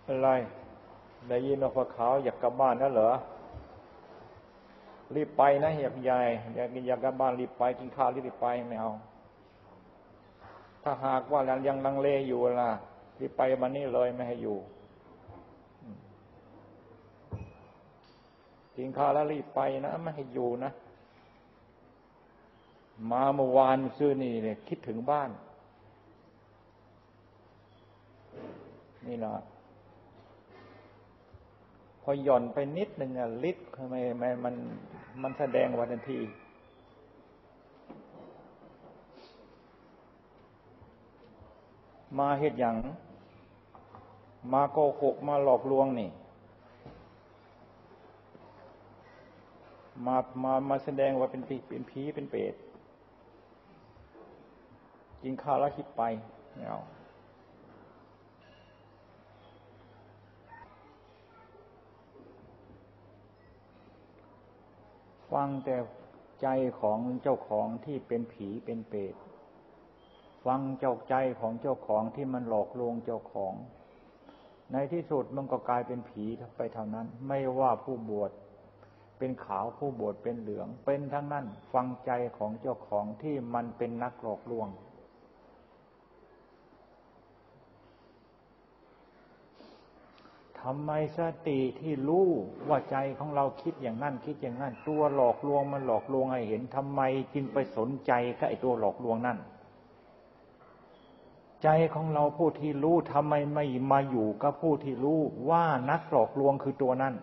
อะไรได้ยินว่าพระขาวอยากกลับบ้านนั่นเหรอรีบไปนะอยากกลับบ้านรีบไปกินข้าวรีบไปไม่เอาถ้าหากว่ายังลังเลอยู่ล่ะรีบไปมานี่เลยไม่ให้อยู่กินข้าวแล้วรีบไปนะไม่ให้อยู่นะมาเมื่อวานซื้อนี่เนี่ยคิดถึงบ้านนี่นะพอหย่อนไปนิดหนึ่งอ่ะลิดทำไมมันแสดงวันทันทีมาเหตุอย่างมาโกหกมาหลอกลวงนี่มาแสดงว่าเป็นผีเป็นเปรตกินข้าวแล้วคิดไปไม่เอาฟังแต่ใจของเจ้าของที่เป็นผีเป็นเปรตฟังเจ้าใจของเจ้าของที่มันหลอกลวงเจ้าของในที่สุดมันก็กลายเป็นผีไปเท่านั้นไม่ว่าผู้บวชเป็นขาวผู้บวชเป็นเหลืองเป็นทั้งนั้นฟังใจของเจ้าของที่มันเป็นนักหลอกลวงทำไมสติที่รู้ว่าใจของเราคิดอย่างนั้นคิดอย่างนั้นตัวหลอกลวงมันหลอกลวงให้เห็นทำไมจึงไปสนใจกับไอ้ตัวหลอกลวงนั่นใจของเราผู้ที่รู้ทำไมไม่มาอยู่กับผู้ที่รู้ว่านักหลอกลวงคือตัวนั้น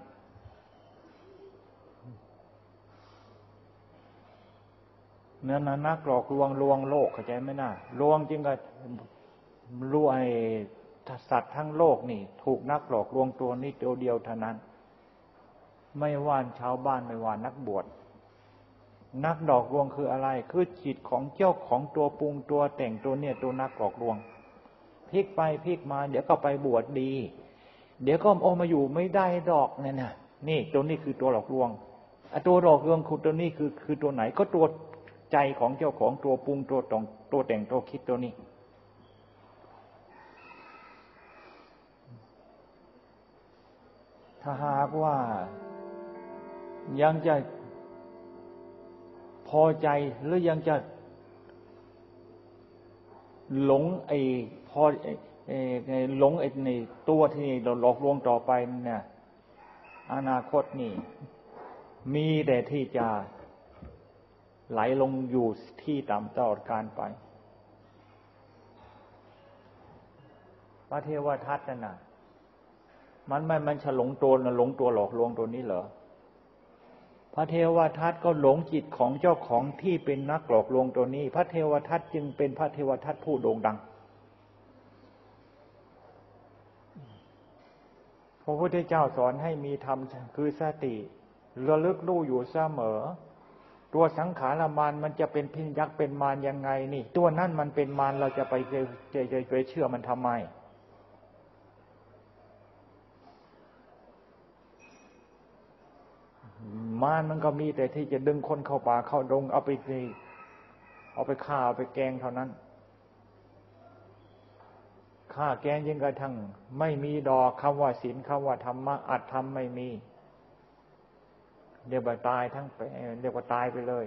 นั่นนักหลอกลวงโลกเข้าใจไหมน่ะลวงจริงก็รู้ไอ้สัตว์ทั้งโลกนี่ถูกนักหลอกลวงตัวนี้ตัวเดียวเท่านั้นไม่ว่าชาวบ้านไม่ว่านักบวชนักหลอกลวงคืออะไรคือจิตของเจ้าของตัวปรุงตัวแต่งตัวเนี่ยตัวนักหลอกลวงพลิกไปพลิกมาเดี๋ยวก็ไปบวชดีเดี๋ยวก็มาอยู่ไม่ได้ดอกเนี่ยนะนี่ตัวนี้คือตัวหลอกลวงตัวหลอกลวงคือตัวนี้คือตัวไหนก็ตัวใจของเจ้าของตัวปรุงตัวแต่งตัวคิดตัวนี้ถ้าหากว่ายังจะพอใจหรือยังจะหลงหลงในตัวที่หลอกลวงต่อไปเนี่ยอนาคตนี่มีแต่ที่จะไหลลงอยู่ที่ต่ำตลอดกาลไปพระเทวทัตนั่นน่ะมันฉลงตัวหลงตัวหลอกลวงตัวนี้เหรอพระเทวทัตก็หลงจิตของเจ้าของที่เป็นนักหลอกลวงตัวนี้พระเทวทัตจึงเป็นพระเทวทัตผู้โด่งดังพระพุทธเจ้าสอนให้มีธรรมคือสติระลึกรู้อยู่เสมอตัวสังขารมารมันจะเป็นพินยักษ์เป็นมารยังไงนี่ตัวนั้นมันเป็นมารเราจะไปเชื่อมันทำไมมารมันก็มีแต่ที่จะดึงคนเข้าป่าเข้าดงเอาไปฆ่าเอาไปแกงเท่านั้นฆ่าแกงยิ่งกระทั่งไม่มีดอกคำว่าศีลคำว่าธรรมะอัตธรรมไม่มีเรียกว่าตายเรียกว่าตายไปเลย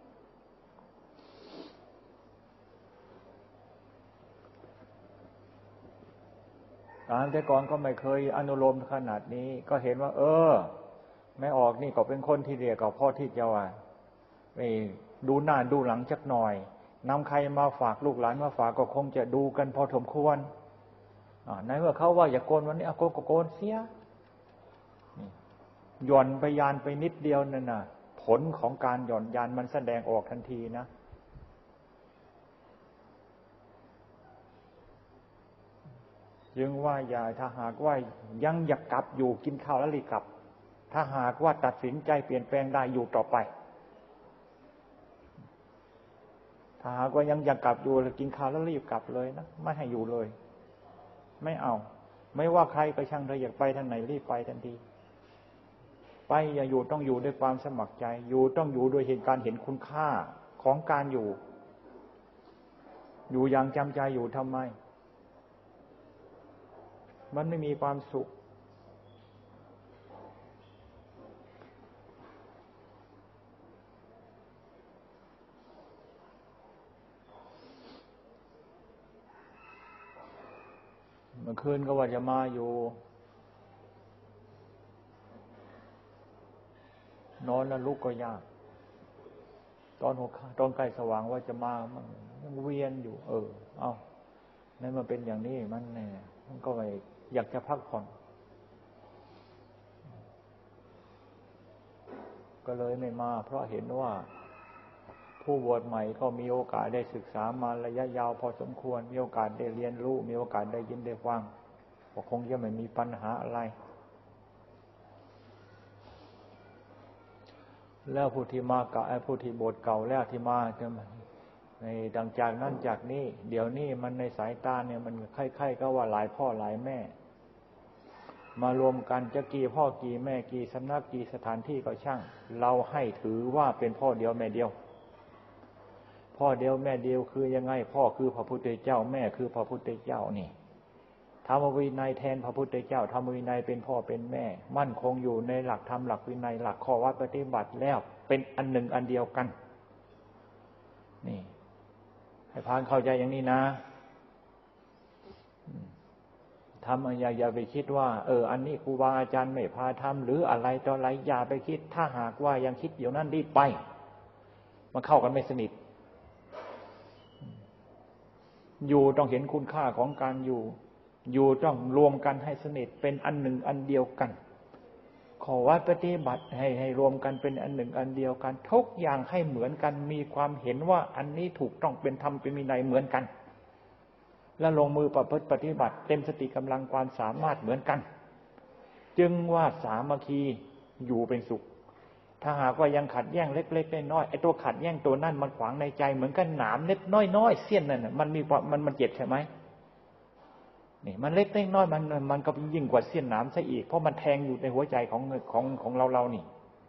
แต่ก่อนก็ไม่เคยอนุโลมขนาดนี้ก็เห็นว่าไม่ออกนี่ก็เป็นคนที่เรียกก็พอที่จะว่าดูหน้าดูหลังจักหน่อยนำใครมาฝากลูกหลานมาฝากก็คงจะดูกันพอสมควรในเมื่อเขาว่าอย่าโกนวันนี้โกนก็โกนเสียหย่อนไปยานไปนิดเดียวนั่นน่ะผลของการหย่อนยานมันแสดงออกทันทีนะจึงว่าอย่าถ้าหากว่ายังอยากกลับอยู่กินข้าวแล้วรีบกลับถ้าหากว่าตัดสินใจเปลี่ยนแปลงได้อยู่ต่อไปถ้าหากว่ายังอยากกลับอยู่กินข้าวแล้วรีบกลับเลยนะไม่ให้อยู่เลยไม่เอาไม่ว่าใครก็ช่างเธออยากไปทางไหนรีบไปทันทีไปอย่าอยู่ต้องอยู่ด้วยความสมัครใจอยู่ต้องอยู่โดยการเห็นคุณค่าของการอยู่อย่างจำใจอยู่ทำไมมันไม่มีความสุขเมื่อคืนก็ว่าจะมาอยู่นอนแล้วลุกก็ยากตอนใกล้สว่างว่าจะมามันยังเวียนอยู่เอานั่นมันเป็นอย่างนี้มันเนี่ยมันก็ไม่อยากจะพักผ่อนก็เลยไม่มาเพราะเห็นว่าผู้บวชใหม่ก็มีโอกาสได้ศึกษามาระยะยาวพอสมควรมีโอกาสได้เรียนรู้มีโอกาสได้ยินได้ฟังก็คงจะไม่มีปัญหาอะไรแล้วผู้ที่มาเก่าผู้ที่บวชเก่าแล้วที่มาจะในดังจากนั้นจากนี้เดี๋ยวนี้มันในสายตาเนี่ยมันคล้ายๆก็ว่าหลายพ่อหลายแม่มารวมกันจะกี่พ่อกี่แม่กี่สำนักกี่สถานที่ก็ช่างเราให้ถือว่าเป็นพ่อเดียวแม่เดียวพ่อเดียวแม่เดียวคือยังไงพ่อคือพระพุทธเจ้าแม่คือพระพุทธเจ้านี่ธรรมวินัยแทนพระพุทธเจ้าธรรมวินัยเป็นพ่อเป็นแม่มั่นคงอยู่ในหลักธรรมหลักวินัยหลักข้อวัดปฏิบัติแล้วเป็นอันหนึ่งอันเดียวกันนี่ให้พานเข้าใจอย่างนี้นะทำอย่าไปคิดว่าอันนี้ครูบาอาจารย์ไม่พาทำหรืออะไรต่ออะไรอย่าไปคิดถ้าหากว่ายังคิดอยู่นั่นรีบไปมันเข้ากันไม่สนิทอยู่ต้องเห็นคุณค่าของการอยู่ต้องรวมกันให้สนิทเป็นอันหนึ่งอันเดียวกันขอวัดปฏิบัติให้รวมกันเป็นอันหนึ่งอันเดียวกันทุกอย่างให้เหมือนกันมีความเห็นว่าอันนี้ถูกต้องเป็นธรรมเป็นวินัยเหมือนกันและลงมือประพฤติปฏิบัติเต็มสติกำลังความสามารถเหมือนกันจึงว่าสามัคคีอยู่เป็นสุขถ้าหากว่ายังขัดแย้งเล็กๆน้อยๆไอ้ตัวขัดแย้งตัวนั่นมันขวางในใจเหมือนกันหนามเล็กน้อยๆเสี้ยนนั่นน่ะมันมีมันเจ็บใช่ไหมนี่มันเล็กน้อยมันก็ยิ่งกว่าเสี้ยนหนามซะอีกเพราะมันแทงอยู่ในหัวใจของเรานี่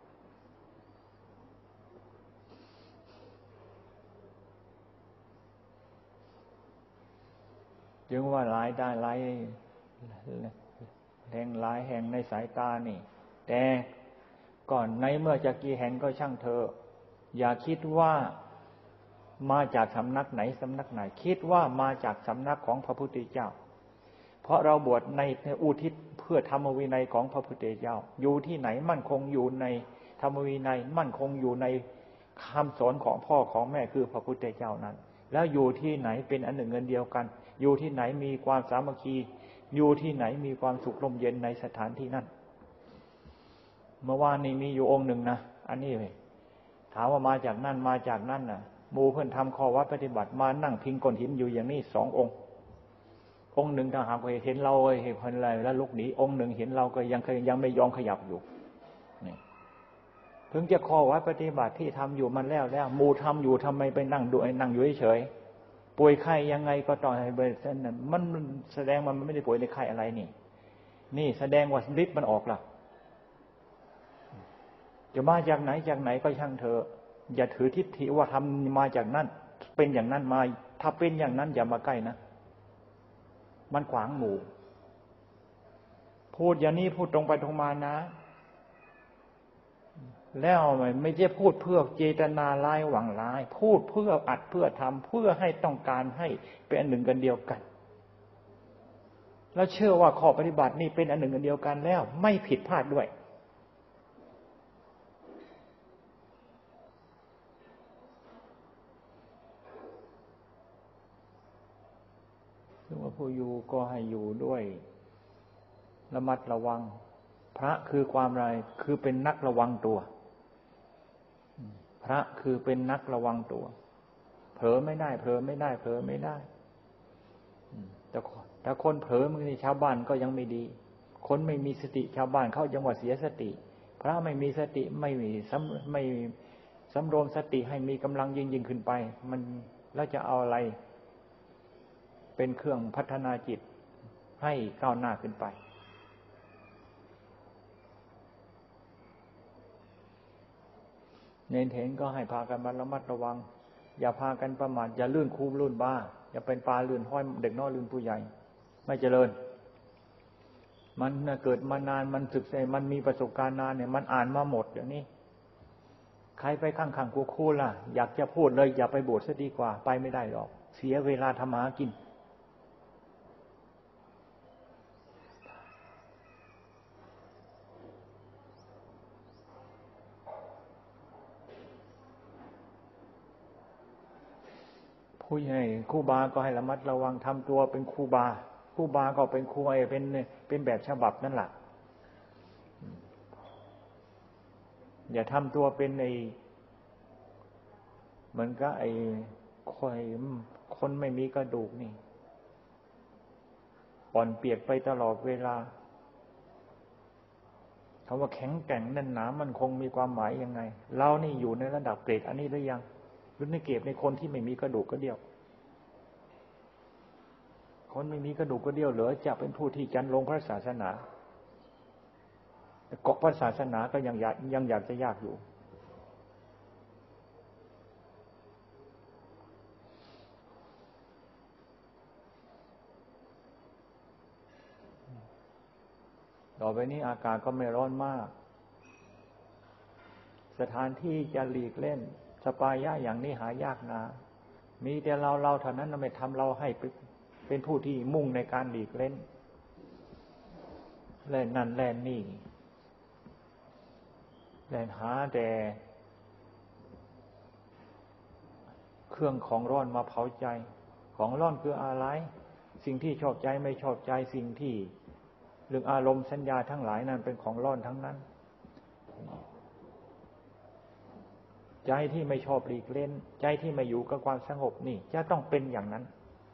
จึงว่าหลายได้หลายแห่งหลายแห่งในสายตานี่แต่ก่อนในเมื่อจะกี่แห่งก็ช่างเธออย่าคิดว่ามาจากสำนักไหนสำนักไหนคิดว่ามาจากสำนักของพระพุทธเจ้าเพราะเราบวชในอุทิศเพื่อธรรมวินัยของพระพุทธเจ้าอยู่ที่ไหนมั่นคงอยู่ในธรรมวินัยมั่นคงอยู่ในคำสอนของพ่อของแม่คือพระพุทธเจ้านั้นแล้วอยู่ที่ไหนเป็นอันหนึ่งอันเดียวกันอยู่ที่ไหนมีความสามัคคีอยู่ที่ไหนมีความสุขลมเย็นในสถานที่นั้นเมื่อวานนี้มีอยู่องค์หนึ่งนะอันนี้เลยถามว่ามาจากนั่นน่ะหมู่เพื่อนทำข้อวัดปฏิบัติมานั่งพิงก้อนหินอยู่อย่างนี้2 องค์หนึ่งถ้าหากเห็นเราเห็นคนอะไรแล้วลุกหนีองค์หนึ่งเห็นเราก็ยังไม่ยอมขยับอยู่นี่ถึงจะข้อวัดปฏิบัติที่ทำอยู่มันแล้วหมู่ทำอยู่ทำไมไปนั่งดูนั่งอยู่เฉยป่วยไข้ยังไงก็ต้องให้เบิดเส้นนั้นมันแสดงมันไม่ได้ป่วยในไข้อะไรนี่แสดงว่าฤทธิ์มันออกล่ะจะมาจากไหนก็ช่างเถอะอย่าถือทิฏฐิว่าทำมาจากนั้นเป็นอย่างนั้นมาถ้าเป็นอย่างนั้นอย่ามาใกล้นะมันขวางหมู่พูดอย่างนี้พูดตรงไปตรงมานะแล้วไม่ใช่พูดเพื่อเจตนาร้ายหวังร้ายพูดเพื่ออัดเพื่อทำเพื่อให้ต้องการให้เป็นอันหนึ่งกันเดียวกันแล้วเชื่อว่าข้อปฏิบัตินี่เป็นอันหนึ่งกันเดียวกันแล้วไม่ผิดพลาดด้วยซึ่งว่าผู้อยู่ก็ให้อยู่ด้วยระมัดระวังพระคือความไรคือเป็นนักระวังตัวพระคือเป็นนักระวังตัวเผลอไม่ได้แต่คนเผลอมือในชาวบ้านก็ยังไม่ดีคนไม่มีสติชาวบ้านเขายังว่าเสียสติพระไม่มีสติไม่สำรวมสติให้มีกำลังยิ่งขึ้นไปมันแล้วจะเอาอะไรเป็นเครื่องพัฒนาจิตให้ก้าวหน้าขึ้นไปเน้นเห็นก็ให้พากันระมัดระวังอย่าพากันประมาทอย่าลื่นคูลื่นบ้าอย่าเป็นปลาลื่นห้อยเด็กน้อยลื่นผู้ใหญ่ไม่เจริญมันเกิดมานานมันศึกษามันมีประสบการณ์นานเนี่ยมันอ่านมาหมดเดี๋ยวนี้ใครไปข้างๆคู่ล่ะอยากจะพูดเลยอย่าไปบวชซะดีกว่าไปไม่ได้หรอกเสียเวลาทำหากินผู้ใหญ่ครูบาก็ให้ระมัดระวังทำตัวเป็นครูบาก็เป็นครูเป็นแบบฉบับนั่นแหละอย่าทำตัวเป็นเหมือนกับคนไม่มีกระดูกนี่อ่อนเปียกไปตลอดเวลาคำว่าแข็งแกร่งแน่นหนามันคงมีความหมายยังไงเรานี่อยู่ในระดับเกรดอันนี้หรือยังหรือในเกรดในคนที่ไม่มีกระดูกกระเดี่ยวคนไม่มีกระดูกกระเดี่ยวเหลือจะเป็นผู้ที่จันลงพระศาสนาเกาะพระศาสนาก็ยังอยากจะยากอยู่ต่อไปนี้อากาศก็ไม่ร้อนมากสถานที่จะหลีกเล่นสปายะอย่างนี้หายากนะมีแต่เราเท่านั้นไม่ทำเราให้เป็นผู้ที่มุ่งในการหลีกเล่นเล่นนั่นเล่นนี่เล่นหาแต่เครื่องของร้อนมาเผาใจของร้อนคืออะไรสิ่งที่ชอบใจไม่ชอบใจสิ่งที่เรื่องอารมณ์สัญญาทั้งหลายนั้นเป็นของร้อนทั้งนั้นใจที่ไม่ชอบหลีกเล่นใจที่ไม่อยู่กับความสงบนี่จะต้องเป็นอย่างนั้น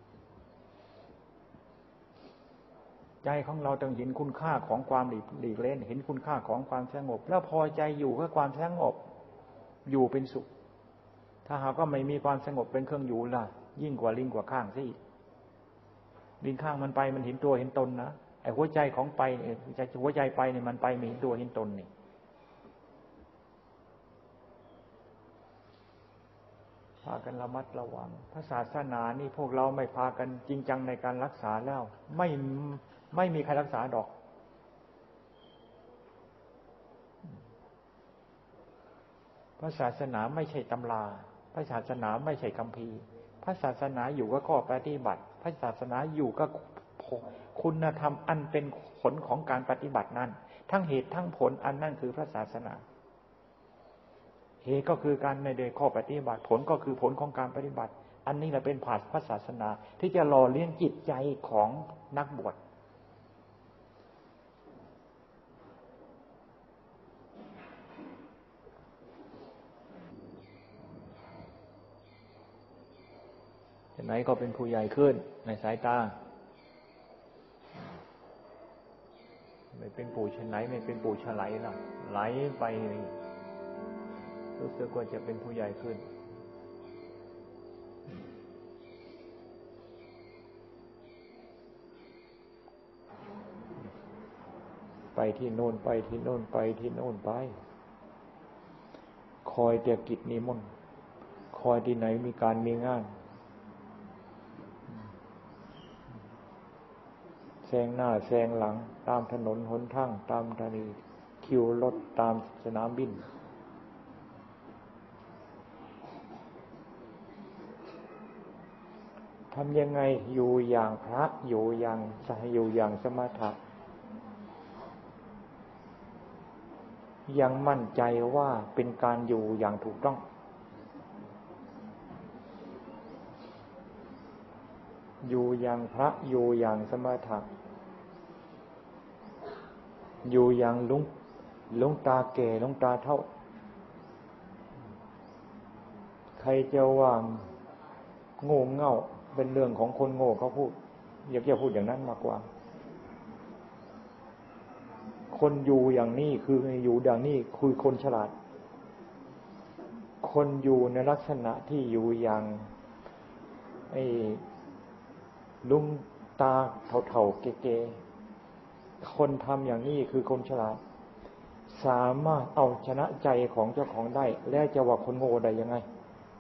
ใจของเราต้องเห็นคุณค่าของความหลีกเล่นเห็นคุณค่าของความสงบแล้วพอใจอยู่กับความสงบอยู่เป็นสุขถ้าหากว่าไม่มีความสงบเป็นเครื่องอยู่ล่ะยิ่งกว่าลิงกว่าข้างซะอีกลิงข้างมันไปมันเห็นตัวเห็นตนนะไอ้หัวใจของไปหัวใจไปเนี่ยมันไปไม่เห็นตัวเห็นตนนี่พากันระมัดระวังพระศาสนานี่พวกเราไม่พากันจริงจังในการรักษาแล้วไม่มีใครรักษาดอกพระศาสนาไม่ใช่ตำราพระศาสนาไม่ใช่คัมภีร์พระศาสนาอยู่กับข้อปฏิบัติพระศาสนาอยู่กับคุณธรรมอันเป็นผลของการปฏิบัตินั้นทั้งเหตุทั้งผลอันนั่นคือพระศาสนาเหตุก็คือการในเดข้อปฏิบัติผลก็คือผลของการปฏิบัติอันนี้แหละเป็นผาดพระศาสนาที่จะหล่อเลี้ยงจิตใจของนักบวชไหนก็เป็นผู้ใหญ่ขึ้นในสายตาไม่เป็นปู่ชนไหนไม่เป็นปู่ฉไลล่ะไหลไปรู้สึกว่าจะเป็นผู้ใหญ่ขึ้นไปที่โน่นไปที่โน่นไปที่โน่นไปคอยแต่กิจนิมนต์คอยที่ไหนมีการมีงานแซงหน้าแซงหลังตามถนนหนทางตามทางคิวรถตามสนามบินทำยังไงอยู่อย่างพระอยู่อย่างสมถะยังมั่นใจว่าเป็นการอยู่อย่างถูกต้องอยู่อย่างพระอยู่อย่างสมถะอยู่อย่างหลวงตาแก่หลวงตาเฒ่าใครจะว่าโง่เง่าเป็นเรื่องของคนโง่เขาพูดอยากจะพูดอย่างนั้นมากกว่าคนอยู่อย่างนี้คืออยู่อย่างนี้คือคนฉลาดคนอยู่ในลักษณะที่อยู่อย่างไอ้ลุงตาเฒ่าๆเก๋ๆคนทำอย่างนี้คือคนฉลาดสามารถเอาชนะใจของเจ้าของได้และจะว่าคนโง่ได้ยังไง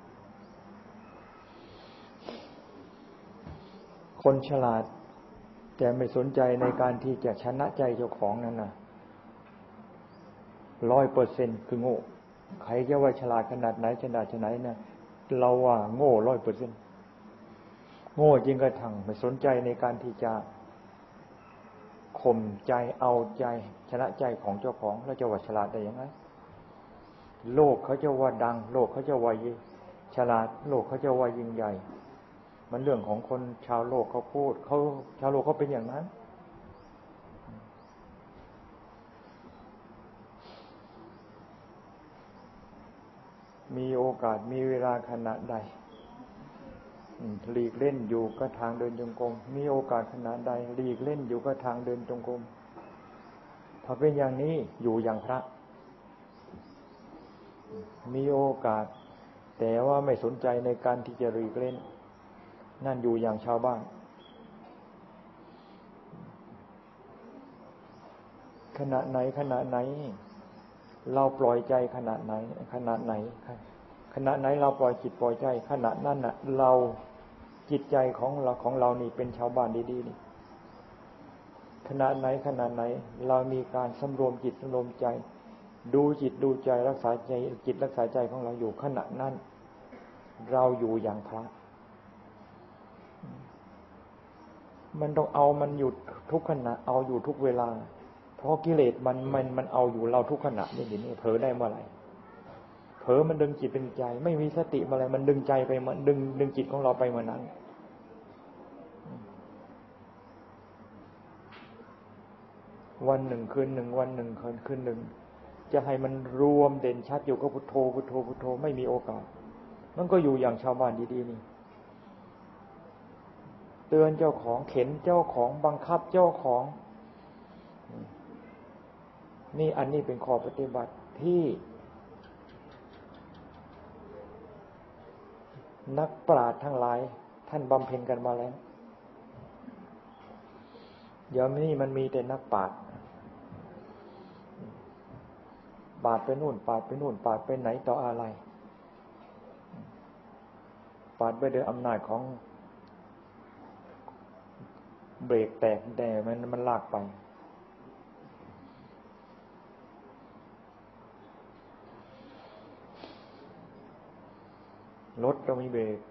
คนฉลาดแต่ไม่สนใจในการที่จะชนะใจเจ้าของนั่นน่ะ100%คือโง่ใครจะว่าฉลาดขนาดไหนขนาดไหนนะเราว่าโง่100%โง่จริงกระทั่งไม่สนใจในการที่จะข่มใจเอาใจชนะใจของเจ้าของแล้วจะว่าฉลาดได้ยังไงโลกเขาจะว่าดังโลกเขาจะว่าฉลาดโลกเขาจะว่ายิ่งใหญ่มันเรื่องของคนชาวโลกเขาพูดเขาชาวโลกเขาเป็นอย่างนั้นมีโอกาสมีเวลาขณะใดหลีกเล่นอยู่ก็ทางเดินจงกรมมีโอกาสขณะใดหลีกเล่นอยู่ก็ทางเดินจงกรมถ้าเป็นอย่างนี้อยู่อย่างพระมีโอกาสแต่ว่าไม่สนใจในการที่จะหลีกเล่นนั่นอยู่อย่างชาวบ้านขณะไหนเราปล่อยใจขณะไหนขณะไหนเราปล่อยจิตปล่อยใจขณะนั้นน่ะเราจิตใจของเรานี่เป็นชาวบ้านดีๆนี่ขณะไหนเรามีการสำรวมจิตสำรวมใจดูจิตดูใจรักษาใจจิตรักษาใจของเราอยู่ขณะนั้นเราอยู่อย่างพระมันต้องเอามันอยู่ทุกขณะเอาอยู่ทุกเวลาเพราะกิเลสมันเอาอยู่เราทุกขณะนี่เห็นไหมเผลอได้เมื่อไหร่เผลอมันดึงจิตดึงใจไม่มีสติเมื่อไหร่มันดึงใจไปมันดึงจิตของเราไปเมื่อนั้นวันหนึ่งคืนหนึ่งวันหนึ่งคืนหนึ่งจะให้มันรวมเด่นชัดอยู่กับพุทโธพุทโธพุทโธไม่มีโอกาสมันก็อยู่อย่างชาวบ้านดีๆนี่เตือนเจ้าของเข็นเจ้าของบังคับเจ้าของนี่อันนี้เป็นข้อปฏิบัติที่นักปราชญ์ทั้งหลายท่านบำเพ็ญกันมาแล้วเดี๋ยวนี้มันมีแต่นักปราชญ์ปาดไปนู่นปาดไปนู่นปาดไปไหนต่ออะไรปาดไปด้วยอำนาจของเบรกแตกแต่มันลากไปรถต้องมีเบรก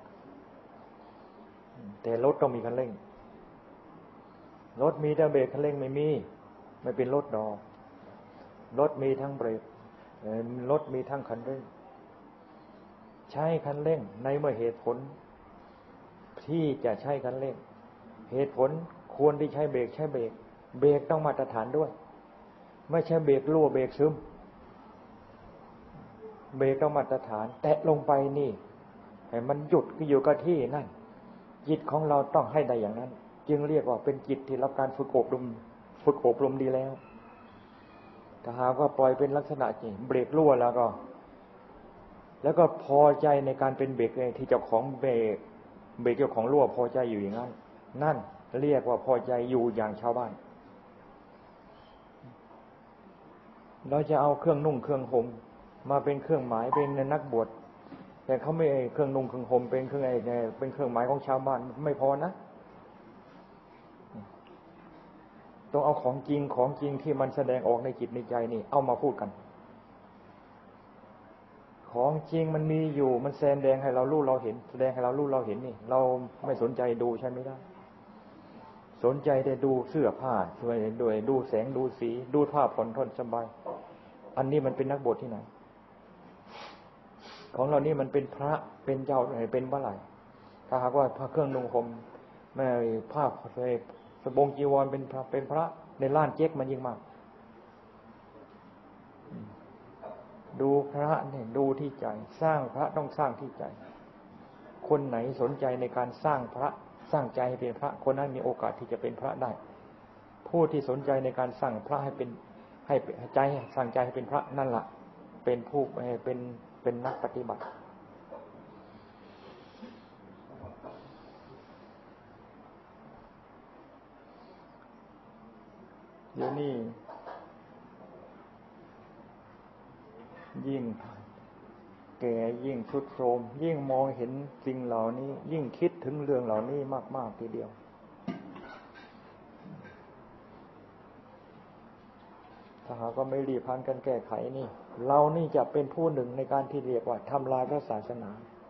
แต่รถต้องมีคันเร่งรถมีแต่เบรกคันเร่งไม่เป็นรถดอกรถมีทั้งเบรกรถมีทั้งคันเร่งใช้คันเร่งในเมื่อเหตุผลที่จะใช้คันเร่งเหตุผลควรที่ใช้เบรกเบรกต้องมาตรฐานด้วยไม่ใช่เบรกรั่วเบรกซึมเบรกต้องมาตรฐานแตะลงไปนี่ให้มันหยุดอยู่กับที่นั่นจิตของเราต้องให้ได้อย่างนั้นจึงเรียกว่าเป็นจิตที่รับการฝึกอบรมดีแล้วถ้าหากว่าปล่อยเป็นลักษณะจริงเบรกรั่วแล้วก็พอใจในการเป็นเบรกที่เจ้าของเบรกเจ้าของรั่วพอใจอยู่อย่างนั้นนั่นเรียกว่าพอใจอยู่อย่างชาวบ้านเราจะเอาเครื่องนุ่งเครื่องห่มมาเป็นเครื่องหมายเป็นนักบวชแต่เขาไม่เครื่องนุ่งเครื่องห่มเป็นเครื่องเป็นเครื่องหมายของชาวบ้านไม่พอนะต้องเอาของจริงที่มันแสดงออกในจิตในใจนี่เอามาพูดกันของจริงมันมีอยู่มันแสดงให้เรารู้เราเห็นแสดงให้เรารู้เราเห็นนี่เราไม่สนใจดูใช่ไม่ได้สนใจแต่ดูเสื้อผ้าช่วยด้วยดูแสงดูสีดูผ้าผ่อนทนสบายอันนี้มันเป็นนักบวชที่ไหนของเรานี่มันเป็นพระเป็นเจ้าเป็นเมื่อไหร่ถ้าหากว่าผ้าเครื่องนุ่งห่มไม่ผ้าสบงจีวรเป็นพระในล้านเจ๊กมันยิ่งมากดูพระเนี่ยดูที่ใจสร้างพระต้องสร้างที่ใจคนไหนสนใจในการสร้างพระสร้างใจให้เป็นพระคนนั้นมีโอกาสที่จะเป็นพระได้ผู้ที่สนใจในการสร้างพระให้เป็นให้ใจสร้างใจให้เป็นพระนั่นล่ะเป็นผู้เป็นนักปฏิบัติเดี๋ยวนี้ยิ่งแก่ยิ่งทรุดโทรมยิ่งมองเห็นสิ่งเหล่านี้ยิ่งคิดถึงเรื่องเหล่านี้มากๆทีเดียวถ้าหากก็ไม่รีบพานกันแก้ไขนี่เรานี่จะเป็นผู้หนึ่งในการที่เรียกว่าทำลายพระศาสนา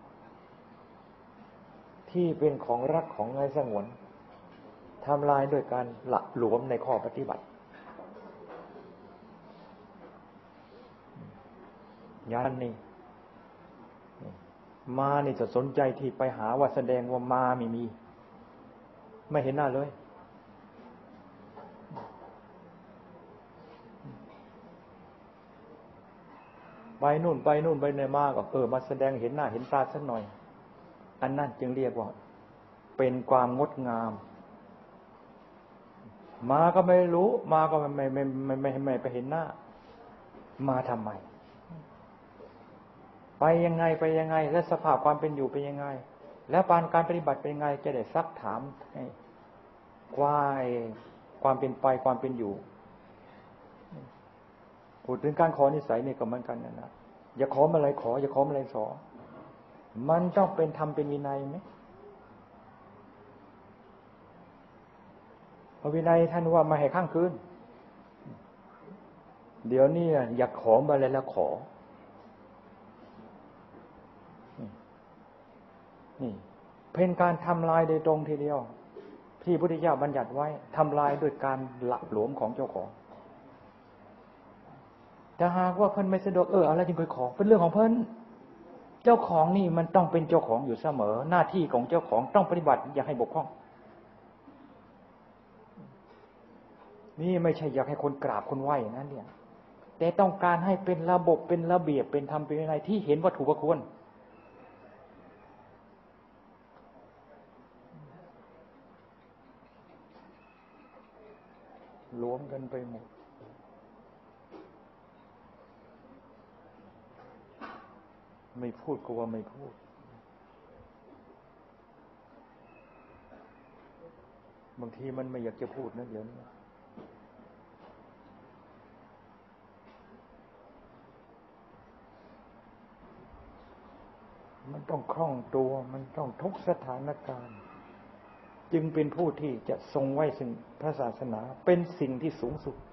ที่เป็นของรักของไงสงวนทำลายโดยการหละหลวมในข้อปฏิบัติยันนี่มานี่จะสนใจที่ไปหาว่าแสดงว่ามาไม่มีไม่เห็นหน้าเลยไปนู่นไปในมาก็มาแสดงเห็นหน้าเห็นตาสักหน่อยอันนั้นจึงเรียกว่าเป็นความงดงามมาก็ไม่รู้มาก็ไม่ไปเห็นหน้ามาทำไมไปยังไงและสภาพความเป็นอยู่เป็นยังไงแล้วการปฏิบัติเป็นยังไงจะได้ซักถามให้ความเป็นไปความเป็นอยู่พูดถึงการขอนิสัยนี่ก็เหมือนกันนะอย่าขออะไรขออย่าขออะไรสอมันต้องเป็นธรรมเป็นวินัยไหมพระวินัยท่านว่ามาให้ข้างคืนเดี๋ยวนี้อยากขอมาเลยแล้วขอนี่เป็นการทำลายโดยตรงทีเดียวที่พุทธเจ้าบัญญัติไว้ทำลายด้วยการหละหลวมของเจ้าของแต่หากว่าเพิ่นไม่สะดวกอะไรจึงไปขอเป็นเรื่องของเพิ่นเจ้าของนี่มันต้องเป็นเจ้าของอยู่เสมอหน้าที่ของเจ้าของต้องปฏิบัติอย่าให้บกพร่องนี่ไม่ใช่อยากให้คนกราบคนไหว้นั่นเนี่ยแต่ต้องการให้เป็นระบบเป็นระเบียบเป็นธรรมเป็นวินัยที่เห็นวัตถุประควรรวมกันไปหมดไม่พูดก็ว่าไม่พูดบางทีมันไม่อยากจะพูดนะเดี๋ยวนี้มันต้องคล่องตัวมันต้องทุกสถานการณ์จึงเป็นผู้ที่จะทรงไว้ซึ่งพระศาสนาเป็นสิ่งที่สูงสุด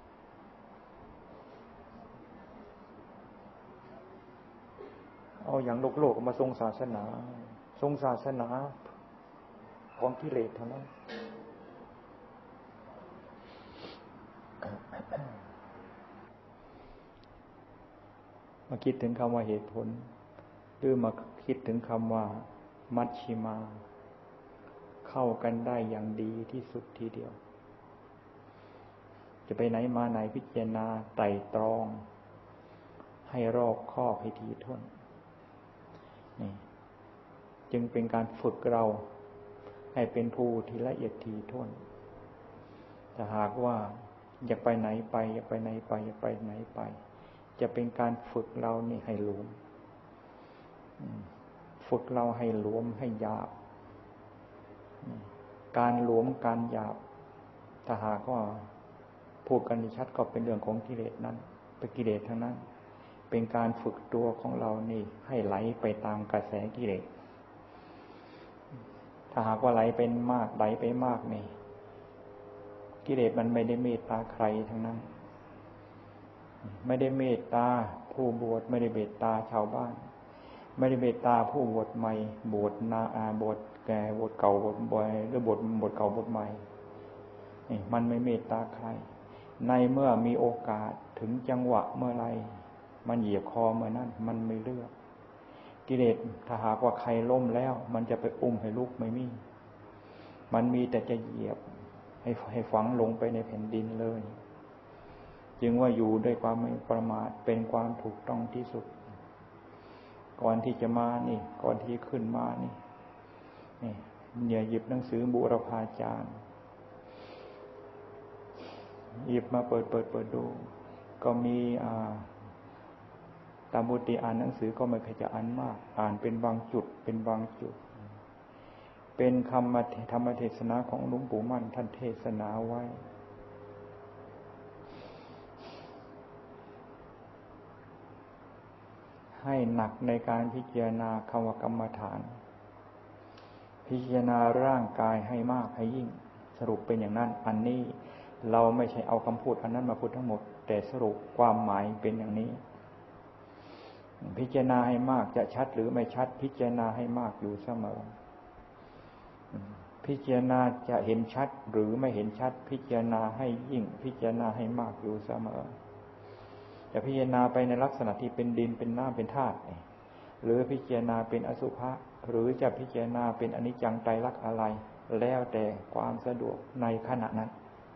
เอาอย่างโลกมาทรงศาสนาของกิเลสเท่านั้นมาคิดถึงคำว่าเหตุผลหรือมาคิดถึงคำว่ามัชฌิมาเข้ากันได้อย่างดีที่สุดทีเดียวจะไปไหนมาไหนพิจารณาไตร่ตรองให้รอบคอบให้ถี่ถ้วนนี่จึงเป็นการฝึกเราให้เป็นผู้ที่ละเอียดถี่ถ้วนถ้าหากว่าอยากไปไหนไปอยากไปไหนไปอยากไปไหนไปจะเป็นการฝึกเรานี่ให้หลวมฝึกเราให้หลวมให้หยาบการหลวมการหยาบถ้าหากว่าพูดกันชัดก็เป็นเรื่องของกิเลสนั้นเป็นกิเลสทั้งนั้นเป็นการฝึกตัวของเรานี่ให้ไหลไปตามกระแสกิเลสถ้าหากว่าไหลเป็นมากไหลไปมากนี่กิเลสมันไม่ได้เมตตาใครทั้งนั้นไม่ได้เมตตาผู้บวชไม่ได้เมตตาชาวบ้านไม่ได้เมตตาผู้บวชใหม่บวชบวชแก่บวชเก่าบวชบ่อยหรือบวชเก่าบวชใหม่นี่มันไม่เมตตาใครในเมื่อมีโอกาสถึงจังหวะเมื่อไรมันเหยียบคอเมื่อนั้นมันไม่เลือกกิเลสถ้าหากว่าใครล้มแล้วมันจะไปให้ลุกไม่มีมันมีแต่จะเหยียบให้ฝังลงไปในแผ่นดินเลยจึงว่าอยู่ด้วยความไม่ประมาทเป็นความถูกต้องที่สุดก่อนที่จะมานี่ก่อนที่ขึ้นมานี่อย่าหยิบหนังสือบูรพาจารย์หยิบมาเปิดดูก็มีตามปกติอ่านหนังสือก็ไม่เคยจะอ่านมากอ่านเป็นบางจุดเป็นคำธรรมเทศนาของหลวงปู่มั่นท่านเทศนาไว้ให้หนักในการพิจารณาคำว่ากรรมฐานพิจารณาร่างกายให้มากให้ยิ่งสรุปเป็นอย่างนั้นอันนี้เราไม่ใช่เอาคำพูดอันนั้นมาพูดทั้งหมดแต่สรุปความหมายเป็นอย่างนี้พิจารณาให้มากจะชัดหรือไม่ชัดพิจารณาให้มากอยู่เสมอพิจารณาจะเห็นชัดหรือไม่เห็นชัดพิจารณาให้ยิ่งพิจารณาให้มากอยู่เสมอจะพิจารณาไปในลักษณะที่เป็นดินเป็นน้ำเป็นธาตุหรือพิจารณาเป็นอสุภะหรือจะพิจารณาเป็นอนิจจังไตรลักษณ์อะไรแล้วแต่ความสะดวกในขณะนั้น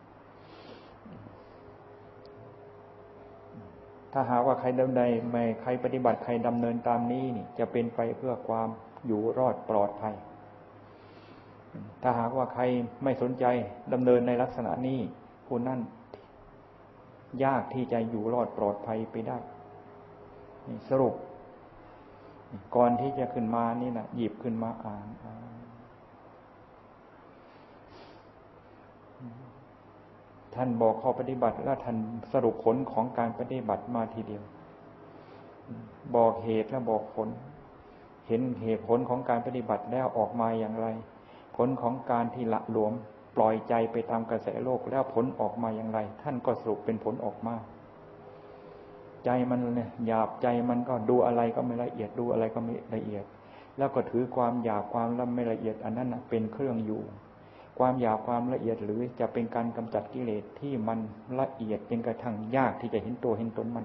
ถ้าหากว่าใครใครปฏิบัติใครดำเนินตามนี้นี่จะเป็นไปเพื่อความอยู่รอดปลอดภัยถ้าหากว่าใครไม่สนใจดำเนินในลักษณะนี้ผู้นั้นยากที่จะอยู่รอดปลอดภัยไปได้สรุปก่อนที่จะขึ้นมานี่นะหยิบขึ้นมาอ่านท่านบอกข้อปฏิบัติแล้วท่านสรุปผลของการปฏิบัติมาทีเดียวบอกเหตุและบอกผลเห็นเหตุผลของการปฏิบัติแล้วออกมาอย่างไรผลของการที่ละหลวมปล่อยใจไปตามกระแสโลกแล้วผลออกมาอย่างไรท่านก็สรุปเป็นผลออกมาใจมันเนี่ยหยาบใจมันก็ดูอะไรก็ไม่ละเอียดดูอะไรก็ไม่ละเอียดแล้วก็ถือความหยาบความละไม่ละเอียดอันนั้นเป็นเครื่องอยู่ความหยาบความละเอียดหรือจะเป็นการกำจัดกิเลสที่มันละเอียดจนกระทั่งยากที่จะเห็นตัวเห็นตนมัน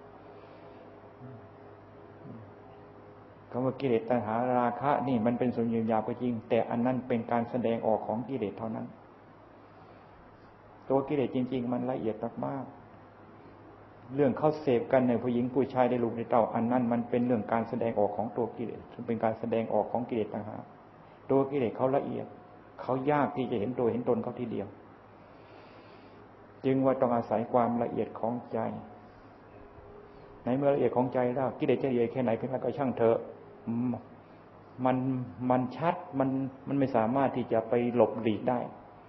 คำว่ากิเลสตัณหาราคะนี่มันเป็นส่วนหยาบก็จริงแต่อันนั้นเป็นการแสดงออกของกิเลสเท่านั้นตัวกิเลสจริงๆมันละเอียดมากเรื่องเขาเสพกันในผู้หญิงผู้ชายได้ลูกได้เต้าอันนั้นมันเป็นเรื่องการแสดงออกของตัวกิเลสเป็นการแสดงออกของกิเลสต่างหากตัวกิเลสเขาละเอียดเขายากที่จะเห็นตัวเห็นตนเขาทีเดียวจึงว่าต้องอาศัยความละเอียดของใจในเมื่อละเอียดของใจแล้วกิเลสจะละเอียดแค่ไหนเพียงไรก็ช่างเถอะมันชัดมันไม่สามารถที่จะไปหลบหลีกได้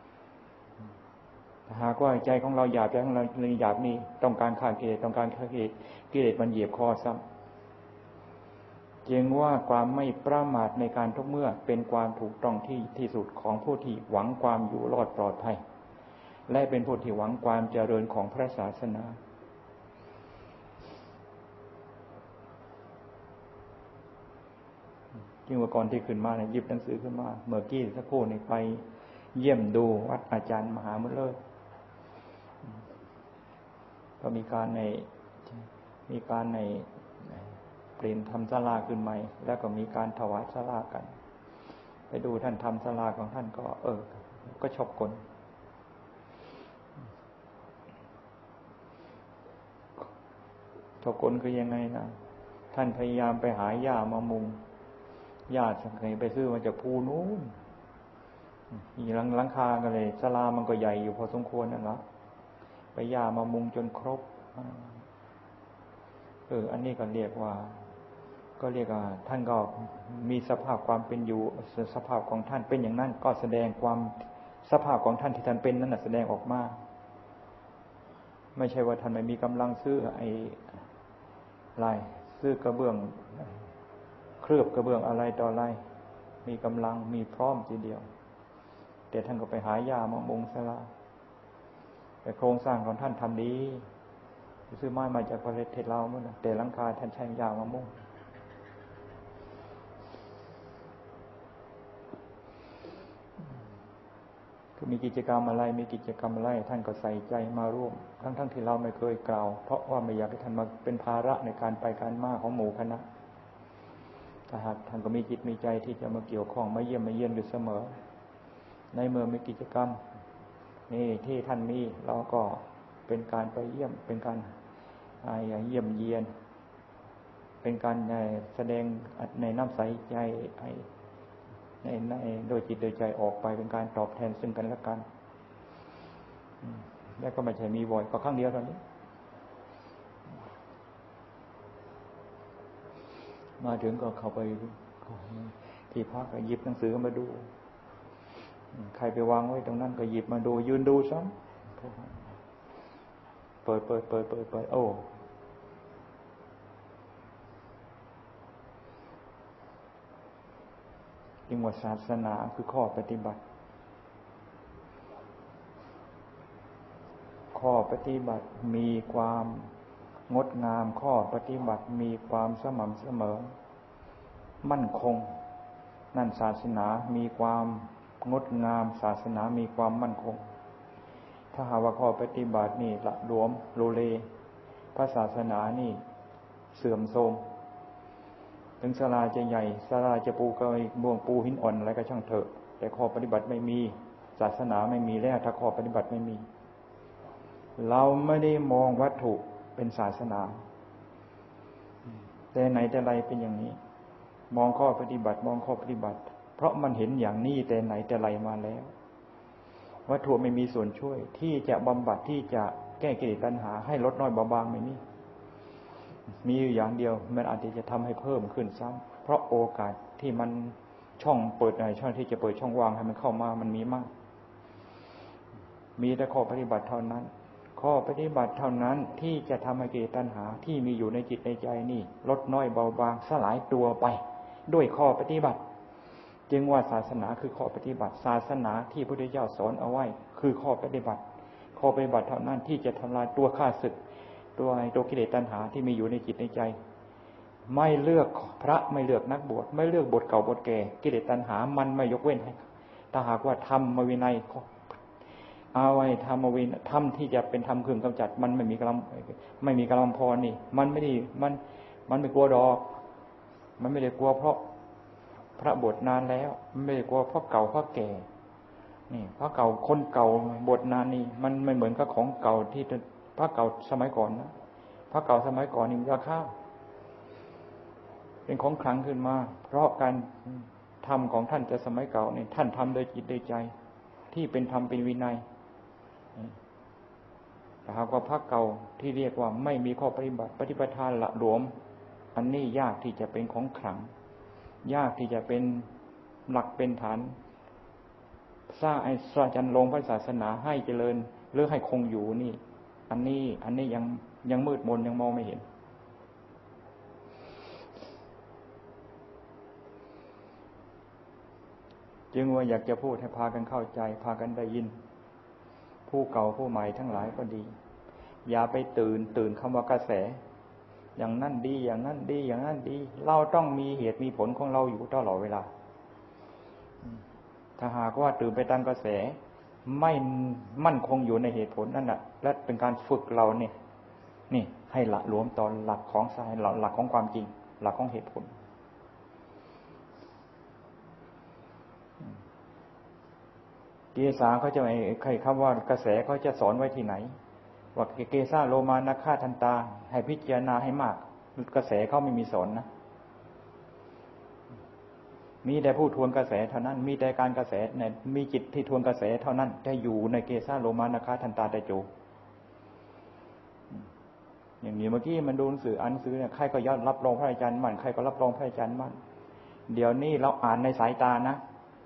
หากว่าใจของเราหยาบใจของเราหยาบนี่ต้องการฆ่ากิเลสต้องการฆ่ากิเลสกิเลสมันเหยียบคอซ้ำจึงว่าความไม่ประมาทในการทุกเมื่อเป็นความถูกต้องที่สุดของผู้ที่หวังความอยู่รอดปลอดภัยและเป็นผู้ที่หวังความเจริญของพระศาสนาจึงว่าก่อนที่ขึ้นมาเนี่ยหยิบหนังสือขึ้นมาเมื่อกี้สักครู่นี่ไปเยี่ยมดูวัดอาจารย์มหามุลเลิศก็มีการในเปลี่ยนทำศาลาขึ้นใหม่แล้วก็มีการถวายศาลากันไปดูท่านทำศาลาของท่านก็ชอบกลคือยังไงนะท่านพยายามไปหาหญ้ามามุงหญ้าสังเกตไปซื้อมาจากภูนู้นหลังคากันเลยศาลามันก็ใหญ่อยู่พอสมควรนั่นแหละไปหญ้ามามุงจนครบอันนี้ก็เรียกว่าท่านก็มีสภาพความเป็นอยู่สภาพของท่านเป็นอย่างนั้นก็แสดงความสภาพของท่านที่ท่านเป็นนั้นแสดงออกมาไม่ใช่ว่าท่านไม่มีกำลังซื้อซื้อกระเบื้องเคลือบกระเบื้องอะไรต่ออะไรมีกำลังมีพร้อมทีเดียวแต่ท่านก็ไปหาหญ้ามามุงศาลาแต่โครงสร้างของท่านทำดีซื้อไม้มาจากประเทศลาวมั้งแต่หลังคาท่านใช้หญ้ามามุงคือมีกิจกรรมอะไรท่านก็ใส่ใจมาร่วมทั้งที่เราไม่เคยกล่าวเพราะว่าไม่อยากให้ท่านมาเป็นภาระในการไปการมาของหมู่คณะถ้าหากท่านก็มีจิตมีใจที่จะมาเกี่ยวข้องมาเยี่ยมมาเยียนอยู่เสมอในเมื่อมีกิจกรรมนี่ที่ท่านมีเราก็เป็นการไปเยี่ยมเป็นการเยี่ยมเยียนเป็นการแสดงในน้ำใสใจในโดยจิตโดยใจออกไปเป็นการตอบแทนซึ่งกันและกันแล้วก็ไม่ใช่มีบ่อยก็ครั้งเดียวเท่านี้มาถึงก็เข้าไปที่พักก็หยิบหนังสือมาดูใครไปวางไว้ตรงนั้นก็หยิบมาดูยืนดูซ้ำเปิดโอ้จึงว่าศาสนาคือข้อปฏิบัติข้อปฏิบัติมีความงดงามข้อปฏิบัติมีความสม่ำเสมอมั่นคงนั่นศาสนามีความงดงามศาสนามีความมั่นคงถ้าหากว่าข้อปฏิบัตินี่ละหลวมโลเลพระศาสนานี่เสื่อมโทรมถึงศาลาจะใหญ่ศาลาจะปูกระบ่วงปูหินอ่อนอะไรก็ช่างเถอะแต่ข้อปฏิบัติไม่มีศาสนาไม่มีแล้วถ้าข้อปฏิบัติไม่มีเราไม่ได้มองวัตถุเป็นศาสนาแต่ไหนแต่ไรเป็นอย่างนี้มองข้อปฏิบัติมองข้อปฏิบัติเพราะมันเห็นอย่างนี้แต่ไหนแต่ไรมาแล้ววัตถุไม่มีส่วนช่วยที่จะบำบัดที่จะแก้กิเลสตัณหาให้ลดน้อยเบาบางไม่มีอยู่อย่างเดียวมันอาจจะทำให้เพิ่มขึ้นซ้ำเพราะโอกาสที่มันช่องเปิดในช่องที่จะเปิดช่องว่างให้มันเข้ามามันมีมากมีแต่ข้อปฏิบัติเท่านั้นข้อปฏิบัติเท่านั้นที่จะทำให้กิเลสตัณหาที่มีอยู่ในจิตในใจนี่ลดน้อยเบาบางสลายตัวไปด้วยข้อปฏิบัติจึงว่าศาสนาคือข้อปฏิบัติศาสนาที่พระพุทธเจ้าสอนเอาไว้คือข้อปฏิบัติข้อปฏิบัติเท่านั้นที่จะทำลายตัวข้าศึกตัวกิเลสตัณหาที่มีอยู่ในจิตในใจไม่เลือกพระไม่เลือกนักบวชไม่เลือกบทเก่าบทแก่กิเลสตัณหามันไม่ยกเว้นให้ถ้าหากว่าธรรมวินัยเอาไว้ธรรมวินัยธรรมที่จะเป็นธรรมเครื่องกำจัดมันไม่มีกำลังพอนี่มันไม่ได้มันไม่กลัวดอกมันไม่ได้กลัวเพราะพระบทนานแล้วไม่ได้กลัวเพราะเก่าเพราะแก่นี่พระเก่าคนเก่าบทนานนี่มันไม่เหมือนกับของเก่าที่พระเก่าสมัยก่อนนะพระเก่าสมัยก่อนนี่ราคาเป็นของขลังขึ้นมาเพราะการทำของท่านจะสมัยเก่านี่ท่านทำโดยจิตโดยใจที่เป็นธรรมเป็นวินัยแต่หากว่าพระเก่าที่เรียกว่าไม่มีข้อปฏิบัติปฏิปทาละหลวมอันนี้ยากที่จะเป็นของขลังยากที่จะเป็นหลักเป็นฐานสร้างไอ้สร้างจันลงพระศาสนาให้เจริญหรือให้คงอยู่นี่อันนี้ยังมืดมนยังมองไม่เห็นจึงว่าอยากจะพูดให้พากันเข้าใจพากันได้ยินผู้เก่าผู้ใหม่ทั้งหลายก็ดีอย่าไปตื่นคำว่ากระแสอย่างนั้นดีอย่างนั้นดีอย่างนั้นดีเราต้องมีเหตุมีผลของเราอยู่ตลอดเวลาถ้าหากว่าตื่นไปตามกระแสไม่มั่นคงอยู่ในเหตุผลนั่นแหละและเป็นการฝึกเราเนี่ยนี่ให้ละหลวมตอนหลักของสายหลักของความจริงหลักของเหตุผลเกสาเขาจะไม่ใครคำว่ากระแสเขาจะสอนไว้ที่ไหนว่าเกสาโลมานาคาทันตาให้พิจารณาให้มากกระแสเขาไม่มีสอนนะมีแต่ผู้ทวนกระแสเท่านั้นมีแต่การกระแสเนี่ยมีจิตที่ทวนกระแสเท่านั้นจะอยู่ในเกสาโลมานาคาทันตาไตโจอย่างนี้เมื่อกี้มันดูหนังสือเนี่ยใครก็ยอมรับรองพระอาจารย์มั่นใครก็รับรองพระอาจารย์มั่นเดี๋ยวนี้เราอ่านในสายตานะ